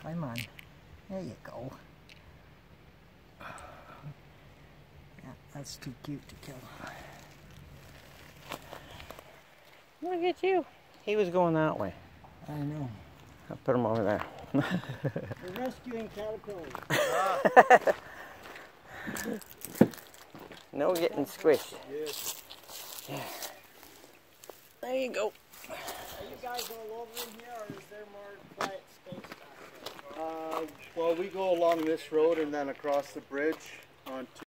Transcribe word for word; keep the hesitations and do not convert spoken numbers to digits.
Climb on. There you go. Yeah, that's too cute to kill. Look at you. He was going that way. I know. I'll put him over there. We're rescuing caterpillars. No getting squished. Yes. Yeah. There you go. Are you guys all over in here, or is there more quiet space back there? Uh, well, we go along this road and then across the bridge onto